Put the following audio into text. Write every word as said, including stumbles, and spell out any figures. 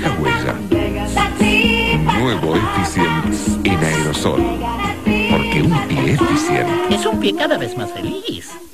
deja huella. Nuevo Eficient en aerosol. Porque un pie eficiente Es un pie cada vez más feliz.